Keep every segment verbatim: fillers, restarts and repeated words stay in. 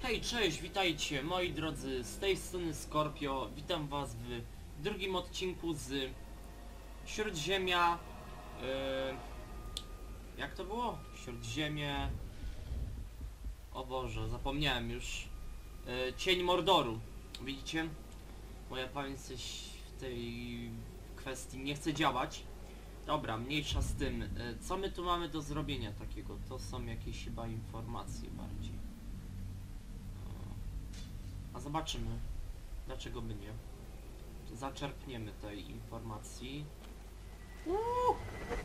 Hej, cześć, witajcie moi drodzy, z tej strony Scorpio. Witam was w drugim odcinku z Śródziemia. Yy, jak to było? Śródziemie... O Boże, zapomniałem już. Yy, Cień Mordoru. Widzicie? Moja pamięć w tej kwestii nie chce działać. Dobra, mniejsza z tym. Yy, co my tu mamy do zrobienia takiego? To są jakieś chyba informacje bardziej. A zobaczymy, dlaczego by nie. Zaczerpniemy tej informacji. Uuu.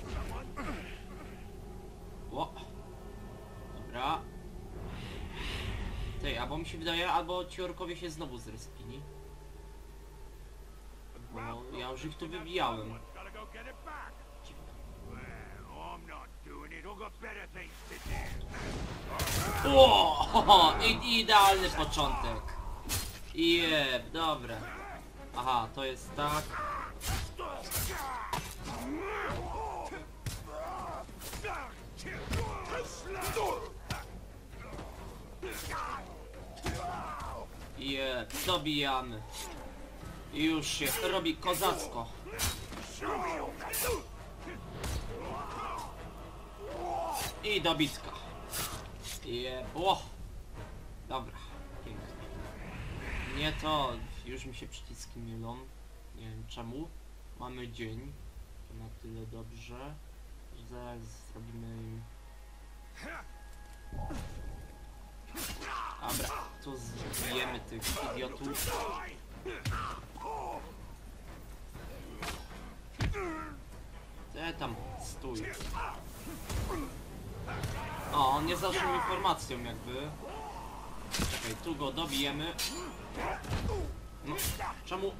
O. Dobra. Tej, albo mi się wydaje, albo ci orkowie się znowu zrespili. Bo ja już ich tu wybijałem. O, idealny początek. Jeb, dobra. Aha, to jest tak. Jeb, dobijamy. I już się robi kozacko. I dobitka. Jeb, o. Dobra, pięknie. Nie to, już mi się przyciski mylą. Nie wiem czemu. Mamy dzień. To na tyle dobrze, że zaraz zrobimy im... Dobra, tu zbijemy tych idiotów. Te tam, stój. O, on jest naszą informacją jakby. Czekaj, tu go dobijemy. No, czemu?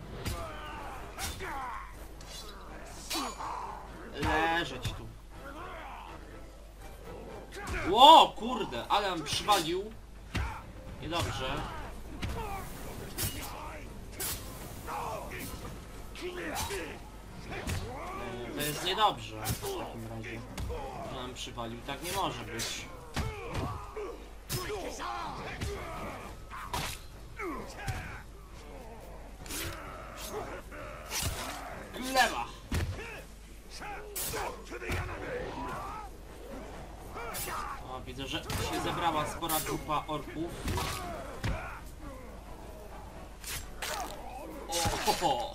Leżeć tu. Ło, kurde, ale on przywalił. Niedobrze. To jest niedobrze w takim razie. Że on przywalił, tak nie może być. Lewa. O, widzę, że się zebrała spora grupa orków. O, ho, ho.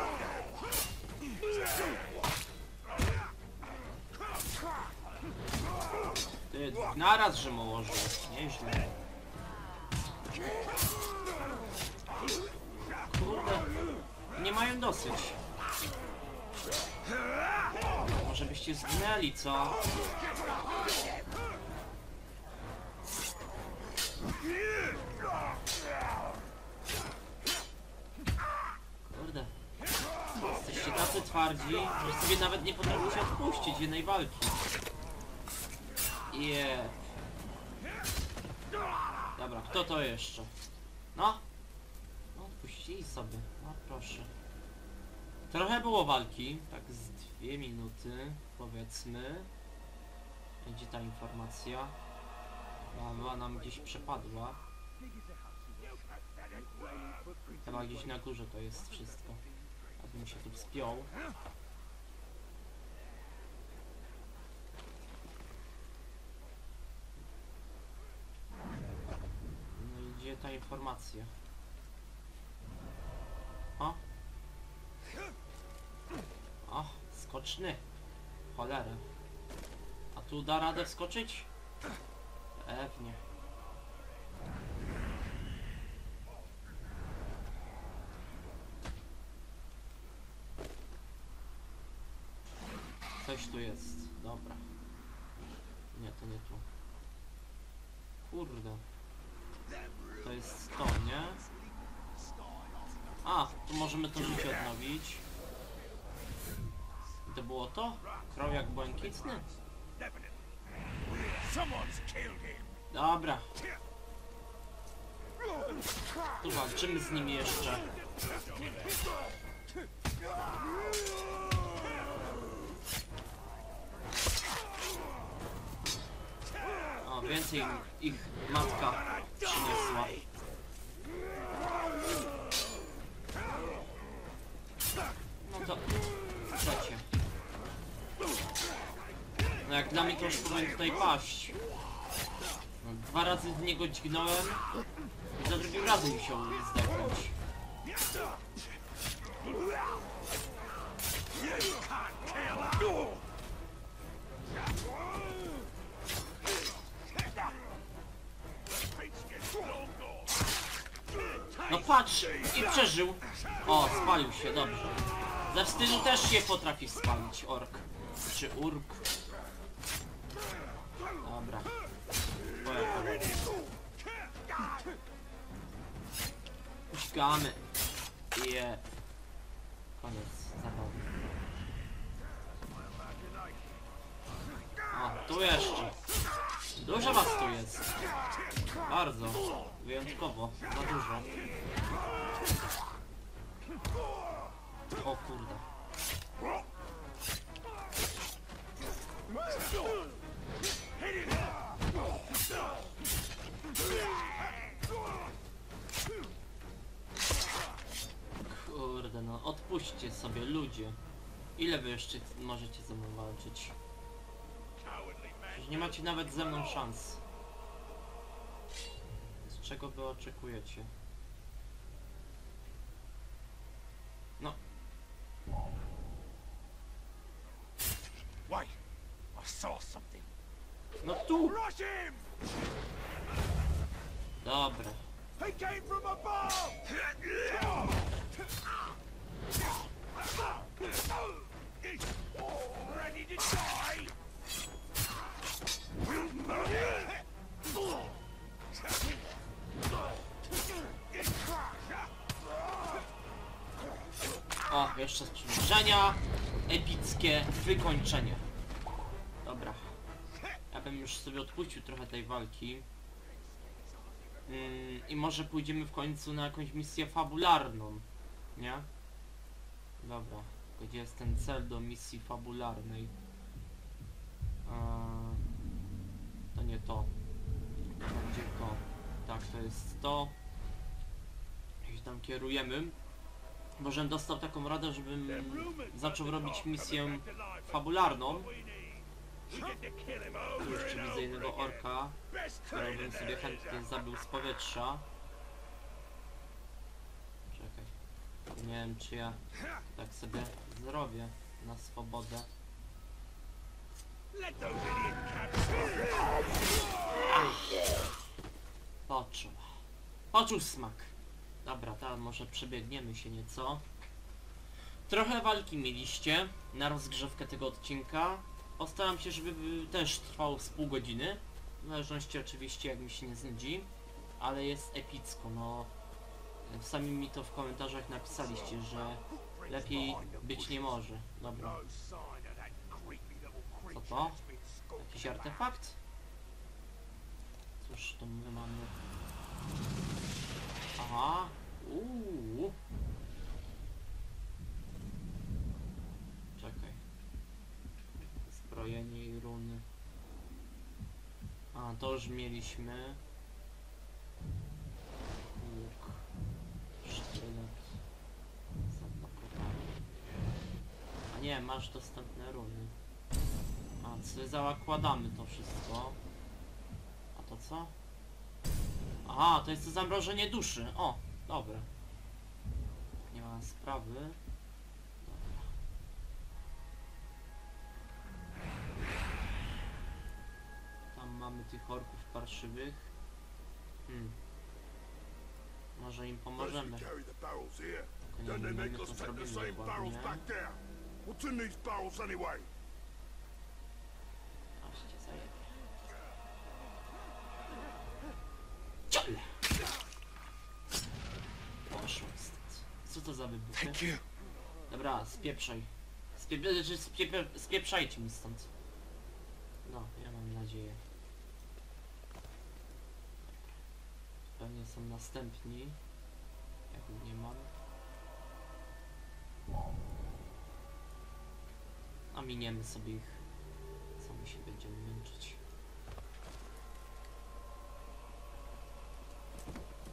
Ty, naraz, że mołoży. Nieźle. Kurde, nie mają dosyć. Może byście zginęli, co? Kurde. Jesteście tacy twardzi, że sobie nawet nie potraficie odpuścić jednej walki. Yeah. Dobra, kto to jeszcze? No? No, odpuścili sobie. No proszę. Trochę było walki, tak z dwie minuty, powiedzmy. Gdzie ta informacja? Była nam gdzieś przepadła. Chyba gdzieś na górze to jest wszystko. Abym się tu wspiął. No i gdzie ta informacja? O! O, skoczny. Cholera. A tu da radę wskoczyć? Pewnie. Coś tu jest. Dobra. Nie, to nie tu. Kurde. To jest to, nie? A, tu możemy to życie odnowić. I to było to? Krowiak błękitny? Dobra. Tu walczymy z nim jeszcze. O, więcej ich matka przyniosła. Dobra. No to... Trzecie. No jak dla mnie to już powinien tutaj paść. No, dwa razy w niego dźgnąłem i za drugim razem musiał zdechnąć. No patrz! I przeżył! O, spalił się, dobrze. Ze wstydu też się potrafi spalić ork. Czy urk. Dobra. Uśkamy. Je. Koniec zabawy. O, tu jeszcze. Dużo was tu jest. Bardzo. Wyjątkowo. Za dużo. O kurde. Kurde no, odpuśćcie sobie ludzie. Ile wy jeszcze możecie ze mną walczyć? Przecież nie macie nawet ze mną szans. Z czego wy oczekujecie? No. Wait, I saw something. No tu! Rush him! Dobra. He came from above! Ready to die? O, jeszcze z przybliżenia. Epickie wykończenie. Dobra. Ja bym już sobie odpuścił trochę tej walki. Yy, I może pójdziemy w końcu na jakąś misję fabularną. Nie? Dobra. Gdzie jest ten cel do misji fabularnej? Yy, to nie to. Gdzie to? Tak, to jest to. I tam kierujemy. Może dostał taką radę, żebym zaczął robić misję fabularną. Tu jeszcze widzę innego orka, którego bym sobie chętnie zabił z powietrza. Czekaj. Nie wiem, czy ja tak sobie zrobię na swobodę. Poczuł. Poczuł smak. Dobra, tam może przebiegniemy się nieco. Trochę walki mieliście na rozgrzewkę tego odcinka. Postaram się, żeby też trwał z pół godziny. W zależności oczywiście, jak mi się nie znudzi. Ale jest epicko, no. Sami mi to w komentarzach napisaliście, że lepiej być nie może. Dobra. Co to? Jakiś artefakt? Cóż, to my mamy... Aha. Uuu. Czekaj. Zbrojenie i runy. A, to już mieliśmy. Łuk. Sztylet. Zablokowany. A nie, masz dostępne runy. A, co zakładamy to wszystko. A to co? Aha, to jest to zamrożenie duszy. O, dobra. Nie ma sprawy. Dobra. Tam mamy tych orków parszywych. Hmm. Może im pomożemy. Tylko nie wiemy, co zrobimy dokładnie. Aż cię zajebie. Ciole! Poszło stąd. Co to za wybuchy? Dobra, spieprzaj. Spie czy spie spieprzajcie mi stąd. No, ja mam nadzieję. Pewnie są następni. Jak nie mam. A miniemy sobie ich. Co my się będziemy męczyć.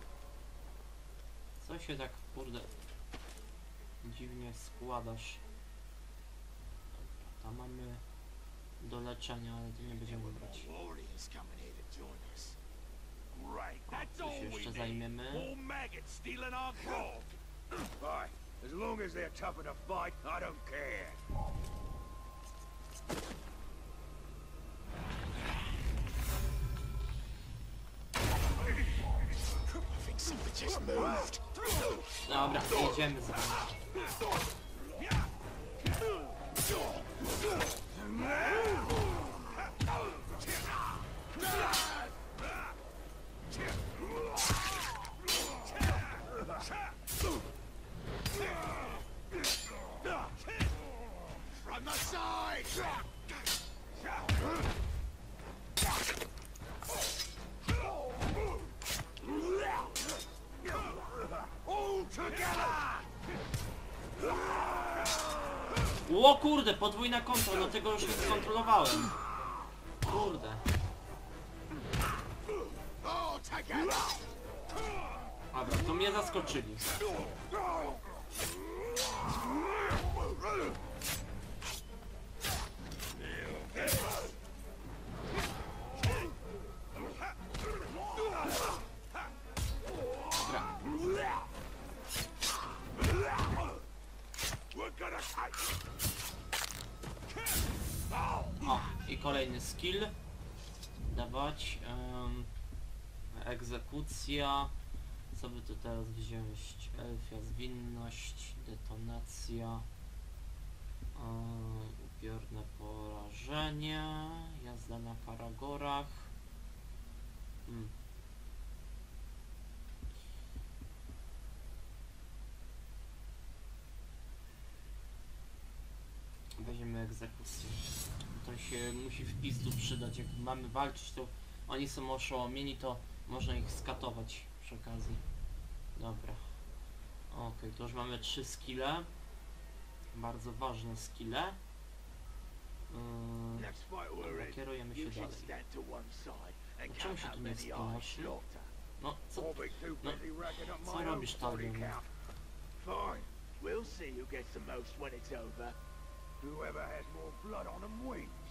Co się tak, kurde, dziwnie składasz? Dobra, tam mamy do leczenia, ale to nie będziemy brać. Warriors coming here to join us. Great, that's Tu all się we jeszcze need. zajmiemy. More maggots stealing our gold. Right, as long as they're tough enough to fight, I don't care. I think something just moved. Dobra, jedziemy za nami. From the side! All together! O kurde, podwójna kontra, no tego już nie skontrolowałem. Kurde. All together! Dobra, to mnie zaskoczyli. Dobra. We're gonna take O, i kolejny skill. Dawać. Um, egzekucja. Co by tu teraz wziąć? Elfia zwinność, detonacja. Um, upiorne porażenie. Jazda na karagorach. Hmm. Weźmiemy egzekucję. To się musi w pizdu przydać. Jak mamy walczyć, to oni są oszołomieni, to można ich skatować przy okazji. Dobra. Ok, to już mamy trzy skille. Bardzo ważne skille. Yy, Next fight we're in. kierujemy się You should dalej. stand to one side and Czemu count się how tu nie many I wspinasz? slaughter. No, co? I'll be too No, busy racking up co my own robisz, body Talion? count. Fine. We'll see who gets the most when it's over. Whoever has more blood on them wins.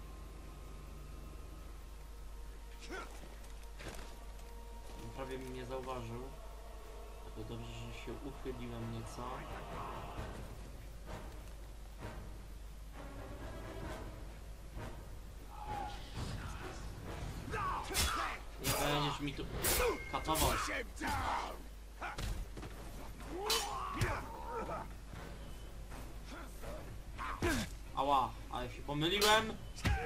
Prawie mnie nie zauważył. To dobrze, że się uchyliłem nieco. Nie będziesz mi tu katował. Push him down! Ała, ale się pomyliłem.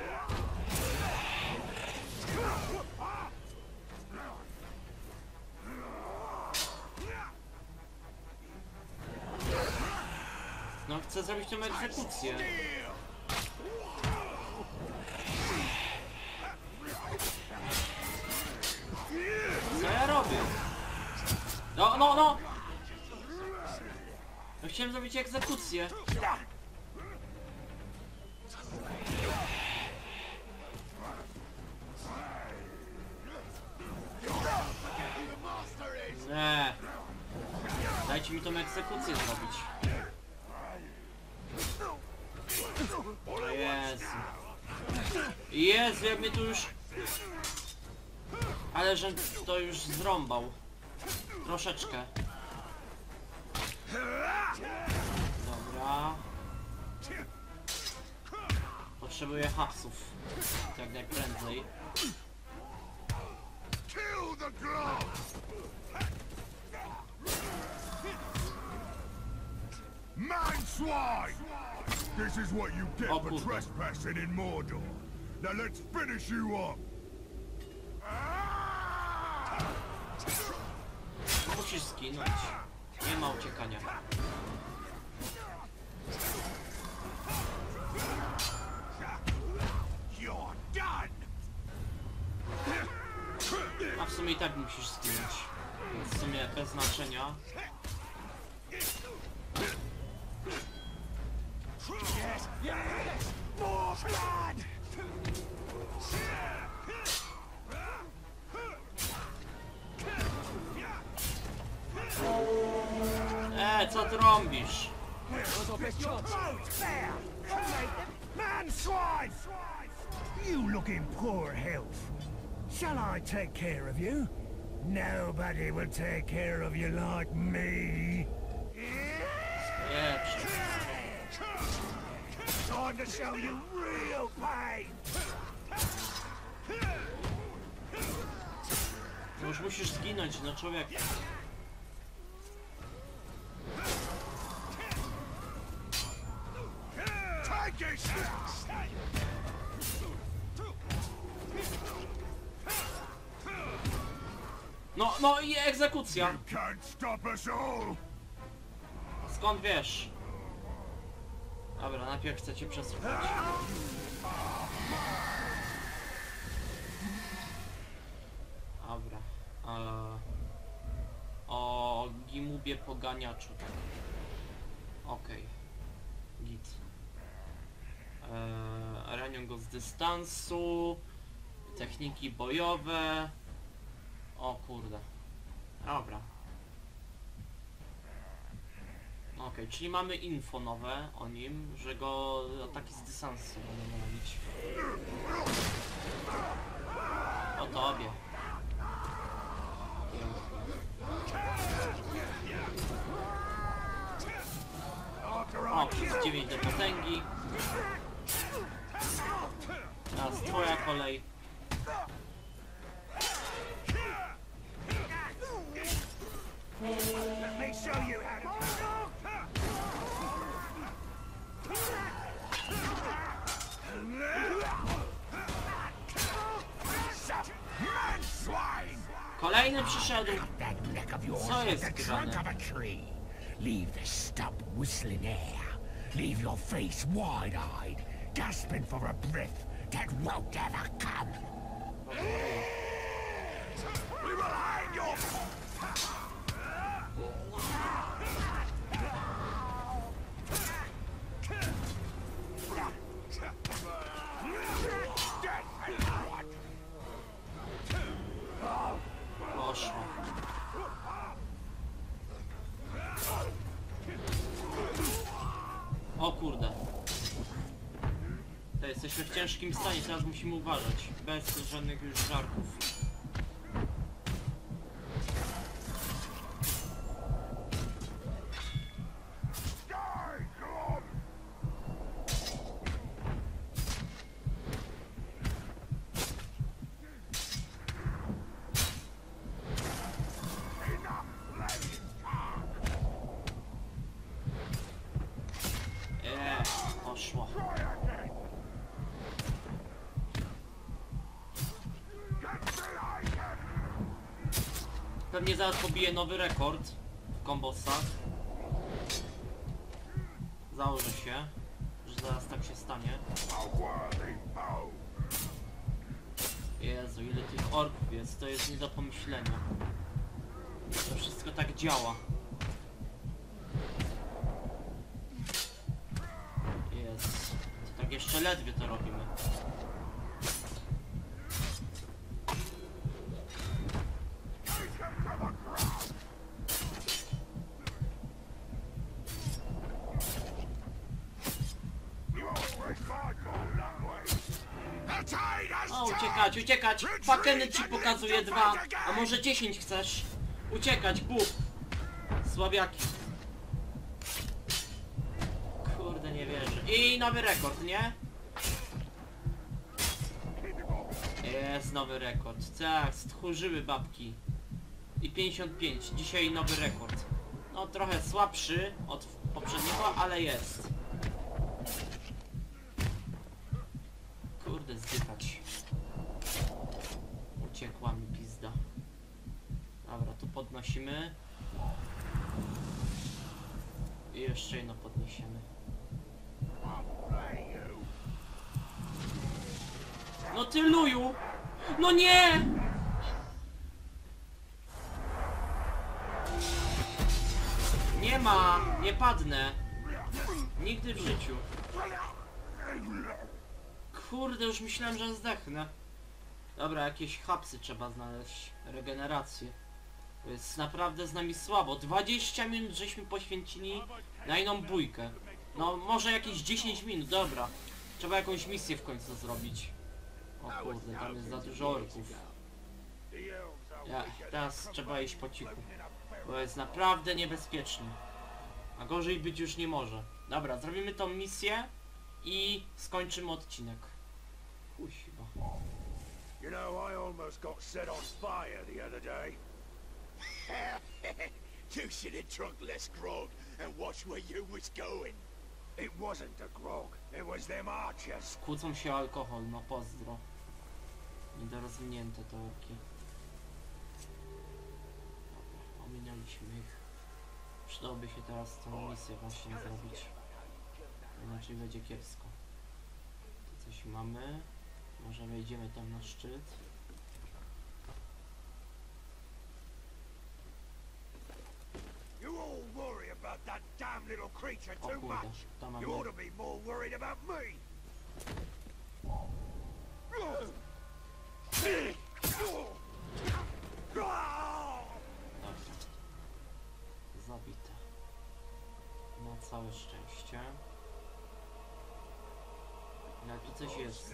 No chcę zrobić tę egzekucję. Co ja robię? No, no, no! Ja chciałem zrobić egzekucję. Nie. Dajcie mi tą egzekucję zrobić. O Jezu. Jezu, jak mnie tu już... Ale że to już zrąbał. Troszeczkę. Dobra. Potrzebuję hapsów. Jak najprędzej. Kill the glove! Man swine! This is what you get O for kurde. trespassing in Mordor. Now let's finish you up. Musisz zginąć. Nie ma uciekania. You're done. A w sumie i tak musisz zginąć. Więc w sumie bez znaczenia. Yes, yes, more blood. Nie, co trąbisz? Man, swine! You look in poor health. Shall I take care of you? Nobody will take care of you like me. Nie, Time to show you real pain. no już musisz zginąć, no człowiek. Take it! No, no i egzekucja. Can't stop us all. Skąd wiesz? Dobra, najpierw chcę cię przesłuchać. Dobra. Eee, o Gimubie poganiaczu. Tak. Okej. Okay. Git. Eee, ranią go z dystansu. Techniki bojowe. O kurde. Dobra. Okej, okay, czyli mamy info nowe o nim, że go ataki z dystansu będą robić. O tobie. O, plus dziewięć do potęgi. Teraz twoja kolej. Let me show you how to. Man, swine! Kolejny przyszedł. That neck of yours Co like jest the grane? trunk of a tree. Leave the stump whistling air. Leave your face wide-eyed, gasping for a breath that won't ever come. We will hang your... Poszło. O kurde. To jesteśmy w ciężkim stanie, teraz musimy uważać. Bez żadnych już żartów. Eee, poszło. Pewnie zaraz pobiję nowy rekord w kombosach. Założę się, że zaraz tak się stanie. Jezu, ile tych orków jest, to jest nie do pomyślenia. To wszystko tak działa. Jest. To tak jeszcze ledwie to robimy. O, uciekać, uciekać! Fakeny ci pokazuje dwa, a może dziesięć chcesz? Uciekać, buf! Słabiaki. Kurde, nie wierzę. I nowy rekord, nie? Jest nowy rekord. Tak, stchórzyły babki. I pięćdziesiąt pięć. Dzisiaj nowy rekord. No trochę słabszy od poprzedniego, ale jest. Kurde, zdychać. Uciekła mi pizda. Dobra, tu podnosimy. I jeszcze jedno podniesiemy. No ty luju! No nie! Nie ma! Nie padnę! Nigdy w życiu. Kurde, już myślałem, że zdechnę. Dobra, jakieś hapsy trzeba znaleźć. Regenerację. To jest naprawdę z nami słabo. dwadzieścia minut żeśmy poświęcili na inną bójkę. No może jakieś dziesięć minut, dobra. Trzeba jakąś misję w końcu zrobić. O kurde, tam jest za dużo orków. Ja, teraz trzeba iść po cichu. Bo jest naprawdę niebezpiecznie. A gorzej być już nie może. Dobra, zrobimy tą misję i skończymy odcinek. Kuźwa. You know, I almost got set on fire the other day. You should have drunk less grog and watched where you was going. It wasn't the grog, it was them archers. Kłócą się o alkohol, no pozdro. Niedorozwinięte to orki. Dobra, ominęliśmy ich. Przydałoby się teraz tą misję właśnie zrobić. Inaczej będzie kiepsko. Tu coś mamy. Może wejdziemy tam na szczyt. You all worry about that damn little creature O too kurde, much. tam mamy... You ought to be more worried about me. Dobra. Zabite. Na całe szczęście. Ale tu coś jest.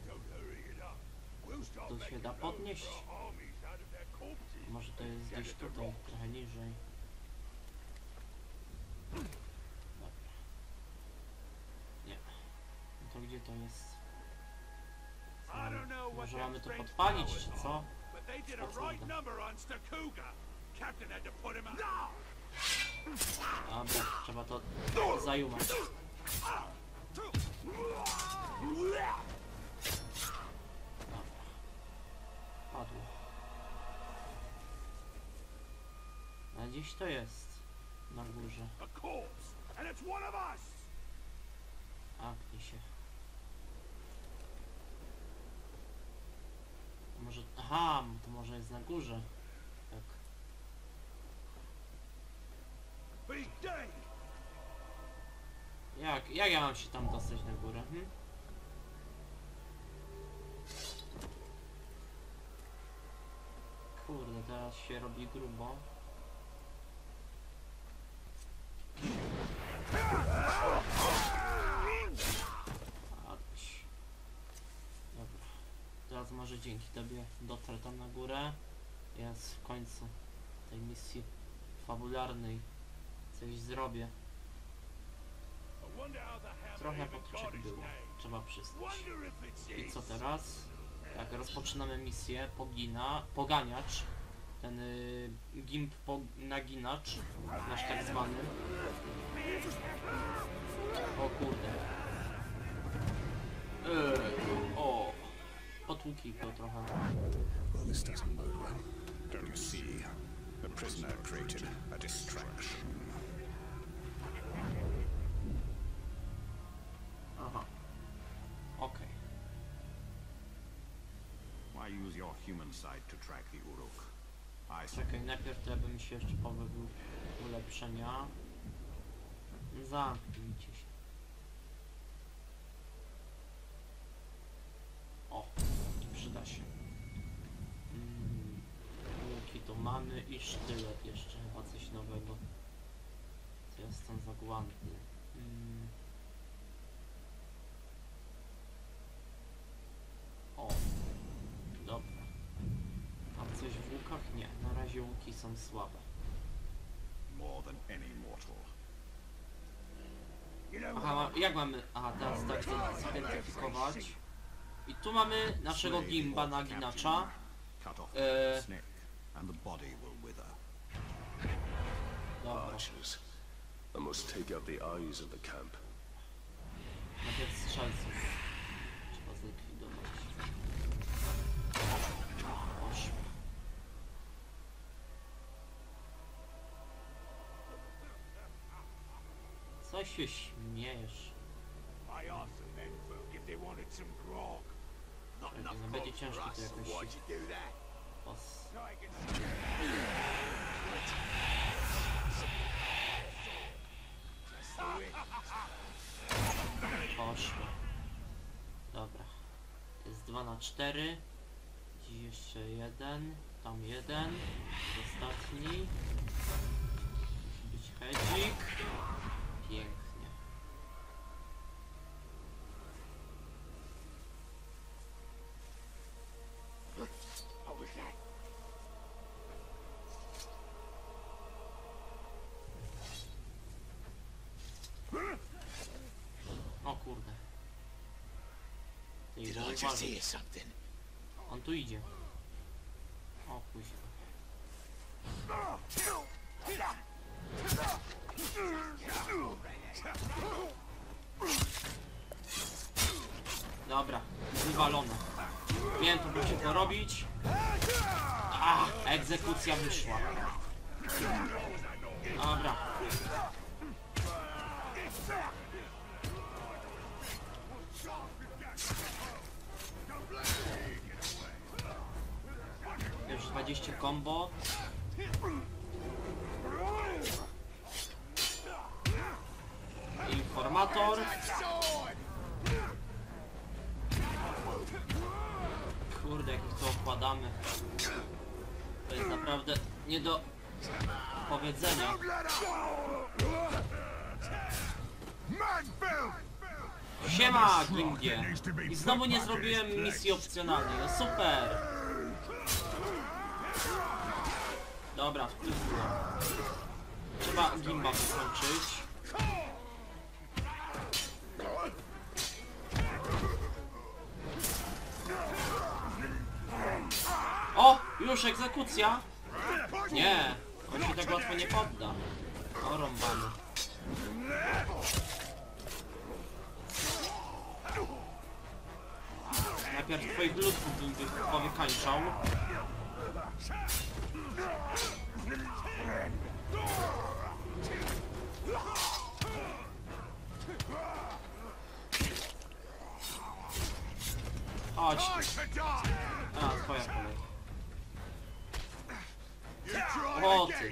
Tu się da podnieść. Może to jest gdzieś tutaj, trochę niżej. Dobra. Nie. No to gdzie to jest? Co? Może mamy to podpalić, czy co? But they did a O kurde. right number on Stakuga. Captain had to put him out. Dobra, trzeba to zajumać. Dobra. Padło. A gdzieś to jest. Na górze. A corpse, and it's one of us. Aknie się. Może... Aha, to może jest na górze. Tak. He's dead. Jak, jak ja mam się tam dostać na górę? Hm? Kurde, teraz się robi grubo. Patrz. Dobra. Teraz może dzięki tobie dotrę tam na górę. Jest w końcu tej misji fabularnej. Coś zrobię. Trochę potyczek było, trzeba przyznać. I co teraz? Tak, rozpoczynamy misję Pogina, Poganiacz. Ten y, gimp po, naginacz, nasz tak zwany. O kurde. Yy, o, potłuki go trochę. Well, this doesn't bode well. Don't you see? The prisoner created a distraction. Aha. Okej. Why use your human side to track the Uruk? I say Czekaj, najpierw to ja bym się jeszcze powybił ulepszenia. Zamknijcie się. O, przyda się. Mm, łuki to mamy i sztylet jeszcze, chyba coś nowego. Co jestem zagłanty. Mm. O, dobra. A coś w łukach? Nie, na razie łuki są słabe. more than any mortal. You know, Aha, ma- jak mamy... Aha, teraz tak chcę zidentyfikować. I tu mamy naszego Slay the gimba orc naginacza. captain, cut off Uh, the head's neck, and the body will wither. Dobra, Archers. I must take out the eyes of the camp. najpierw strzelców trzeba zlikwidować. Poszło. Co się śmiejesz? I asked the men folk if they wanted some grog. Not Czekaj, enough no grog będzie for ciężko to us. jakoś Why'd you do that? pos... So I can see Just the wind. Poszło. Dobra. Jest dwa na cztery. Dziś jeszcze jeden. Tam jeden. Ostatni. Musi być hedzik. Pięknie. O kurde. Ty, Did bo I just uważaj. hear something? On tu idzie. O kuźwa. Dobra, wywalone. Wiem, to będzie to robić. A, egzekucja wyszła. Dobra. Już dwadzieścia combo. Informator. Kurde, jak to okładamy. To jest naprawdę nie do powiedzenia. Siema, Gimbie! I znowu nie zrobiłem misji opcjonalnej, no super! Dobra, wpływa. Trzeba Gimba wykończyć. O! Już egzekucja! Nie! On się tak łatwo nie podda. O, rąbany. Najpierw twoich ludków bym wy- powykańczał. Chodź. A, twoja kolej. O ty.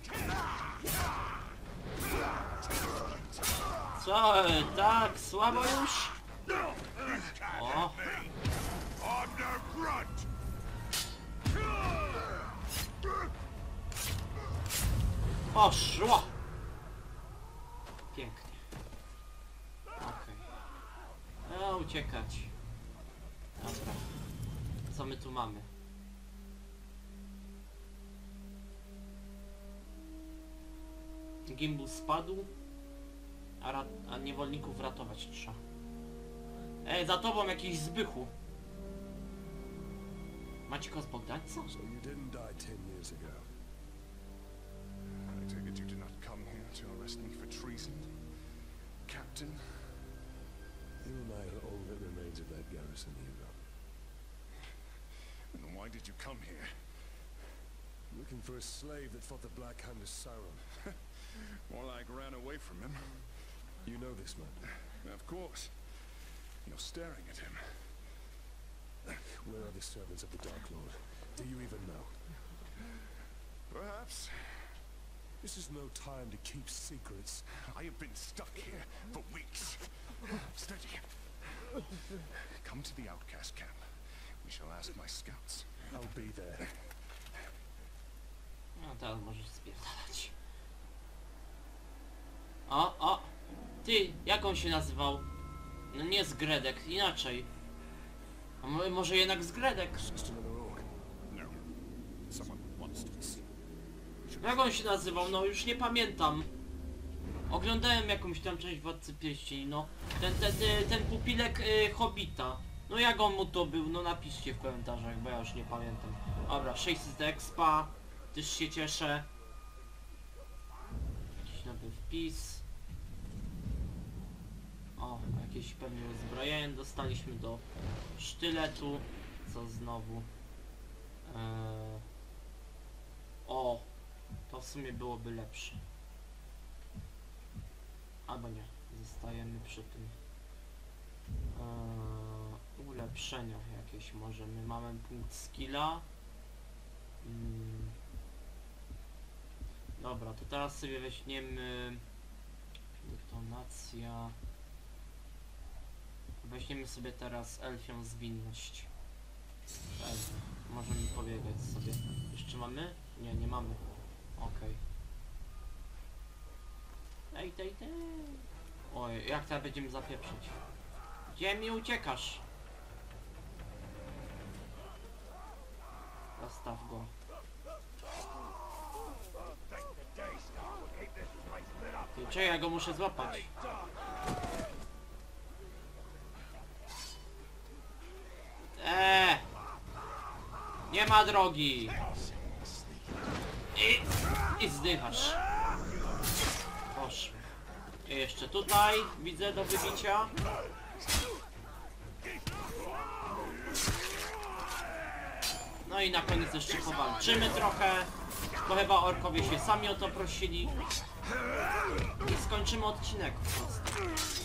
Co? Tak? Słabo już? O. Poszło! Pięknie. Okej. Okay. E, uciekać. Dobra. Co my tu mamy? Gimbus spadł, a, ra a niewolników ratować trzeba. Ej, za tobą jakiś Zbychu. Macie z Bogdańca? So you didn't die ten years ago. I take it you did not come here to arrest me for treason, Captain? You and I are all that remains of that garrison, Hugo. Then why did you come here? Looking for a slave that fought the Black Hand of Sauron. More like ran away from him. You know this man. Of course. You're staring at him. Where are the servants of the Dark Lord? Do you even know? Perhaps. This is no time to keep secrets. I have been stuck here for weeks. Steady. Come to the outcast camp. We shall ask my scouts. I'll be there. No teraz możesz spierdalać. O, o! Ty, jak on się nazywał? No nie Zgredek, inaczej. A mo może jednak Zgredek? Just another orc. No. Someone wants to see. Jak on się nazywał? No już nie pamiętam. Oglądałem jakąś tam część Władcy Pierścieni, no. Ten, ten, ten, ten pupilek y, Hobbita. No jak on mu to był? No napiszcie w komentarzach, bo ja już nie pamiętam. Dobra, sześćset expa. Też się cieszę. Jakiś nowy wpis. O, jakieś pewnie uzbrojenie dostaliśmy do sztyletu. Co znowu? Eee... O! To w sumie byłoby lepsze. Albo nie. Zostajemy przy tym. Eee, ulepszenia jakieś możemy. Mamy punkt skilla. Hmm. Dobra, to teraz sobie weźmiemy detonacja. Weźmiemy sobie teraz elfią zwinność. Wezmę. Możemy pobiegać sobie. Jeszcze mamy? Nie, nie mamy. Okej. Ej, tej, tej. Oj, jak teraz będziemy zapieprzyć? Gdzie mi uciekasz? Zastaw go. Ty, czekaj, ja go muszę złapać. Eee! Nie ma drogi! I, i zdychasz. Poszło. I jeszcze tutaj widzę do wybicia. No i na koniec jeszcze powalczymy trochę, bo chyba orkowie się sami o to prosili. I skończymy odcinek po prostu.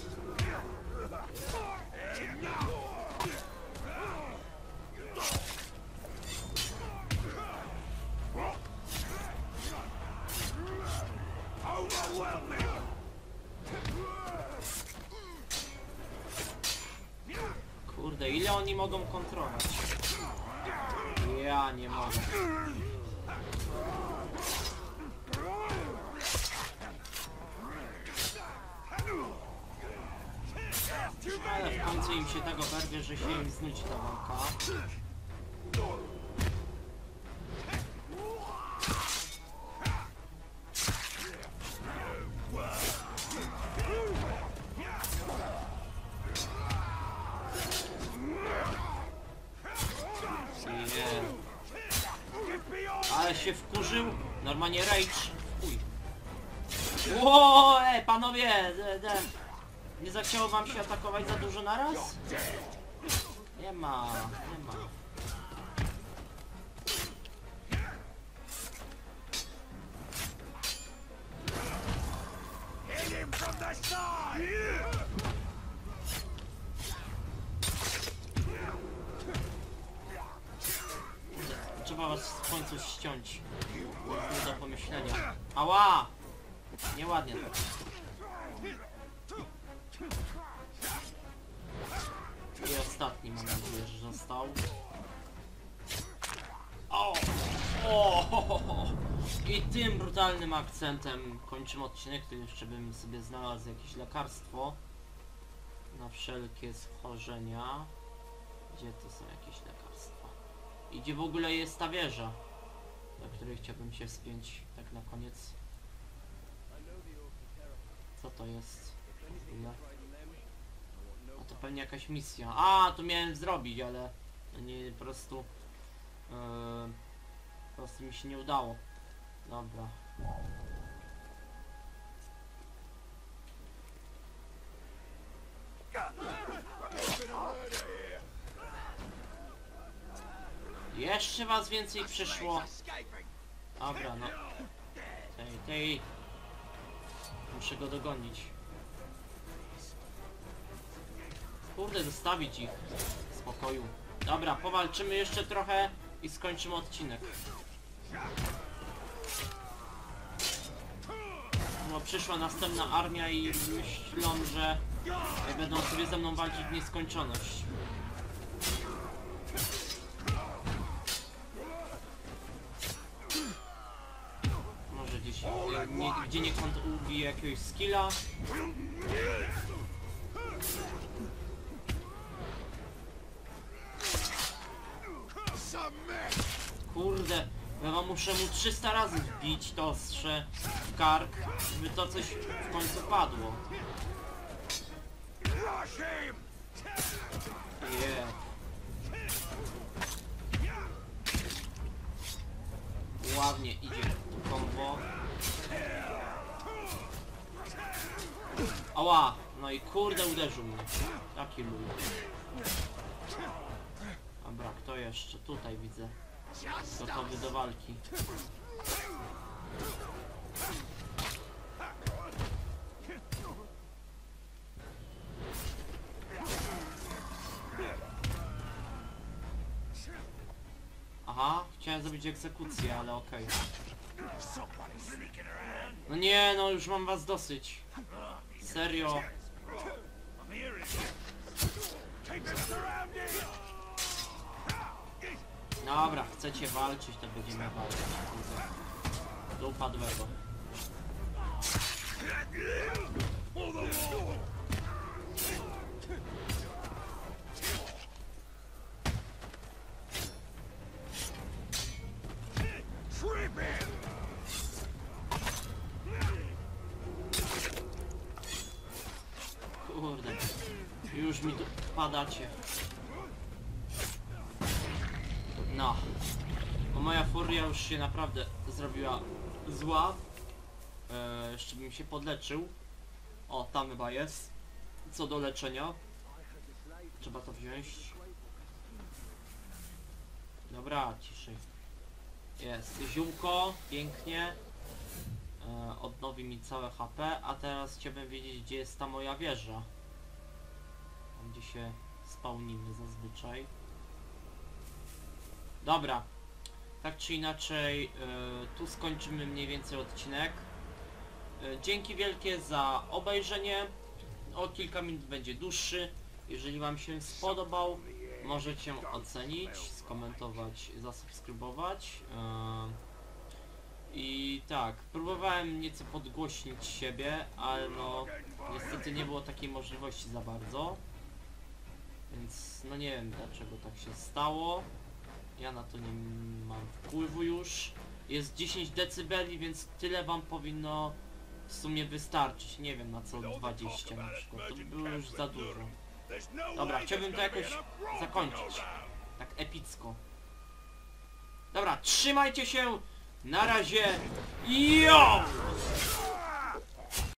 Kurde, ile oni mogą kontrolować? Ja nie mogę. Ale w końcu im się tak oberwie, że się im znudzi ta walka. Ale się wkurzył. Normalnie rage. Uj. Ło, e, panowie! De, de. Nie zachciało wam się atakować za dużo naraz? Nie ma, nie ma. Trzeba was w końcu ściąć. Nie do pomyślenia. Ała! Nieładnie to. I ostatni, mam nadzieję, że został. O! O! I tym brutalnym akcentem kończymy odcinek. Tu jeszcze bym sobie znalazł jakieś lekarstwo na wszelkie schorzenia. Gdzie to są jakieś lekarstwa? I gdzie w ogóle jest ta wieża, do której chciałbym się wspiąć tak na koniec. Co to jest? A to pewnie jakaś misja. A, to miałem zrobić, ale nie, po prostu yy, po prostu mi się nie udało. Dobra. Jeszcze was więcej przyszło. Dobra, no. Tej, tej. Muszę go dogonić. Kurde, zostawić ich w spokoju. Dobra, powalczymy jeszcze trochę i skończymy odcinek. No, przyszła następna armia i myślą, że będą sobie ze mną walczyć w nieskończoność. Może gdzieś, nie, gdzie niekąd ubije jakiegoś skilla. Kurde, ja wam muszę mu trzysta razy wbić to ostrze w kark, żeby to coś w końcu padło. Yeah. Ładnie idzie to kombo. Ała, no i kurde uderzył mnie. Taki luj. Dobra, kto jeszcze? Tutaj widzę. Gotowy do walki. Aha, chciałem zrobić egzekucję, ale okej. No nie, no już mam was dosyć. Serio. Dobra, chcecie walczyć, to będziemy walczyć. Do upadłego. Kurde, już mi tu padacie. No, bo moja furia już się naprawdę zrobiła zła. Eee, jeszcze bym się podleczył. O, tam chyba jest. Co do leczenia. Trzeba to wziąć. Dobra, ciszej. Jest ziółko, pięknie. E, odnowi mi całe H P, a teraz chciałbym wiedzieć, gdzie jest ta moja wieża. Tam gdzie się spawnimy zazwyczaj. Dobra. Tak czy inaczej, e, tu skończymy mniej więcej odcinek. E, dzięki wielkie za obejrzenie. O kilka minut będzie dłuższy. Jeżeli wam się spodobał, możecie ocenić, skomentować, zasubskrybować. E, I tak, próbowałem nieco podgłośnić siebie, ale no niestety nie było takiej możliwości za bardzo. Więc no nie wiem dlaczego tak się stało. Ja na to nie mam wpływu już. Jest dziesięć decybeli, więc tyle wam powinno w sumie wystarczyć. Nie wiem na co dwadzieścia na przykład. To by było już za dużo. Dobra, chciałbym to jakoś zakończyć. Tak epicko. Dobra, trzymajcie się! Na razie! Jo!